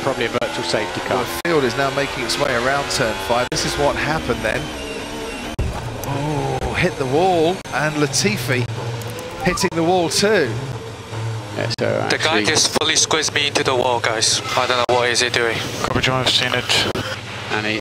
probably a virtual safety car. Well, the field is now making its way around turn 5. This is what happened then. Oh, hit the wall, and Latifi hitting the wall too. Yeah, so the guy just fully squeezed me into the wall, guys. I don't know what is he doing. Copy, John, I've seen it. And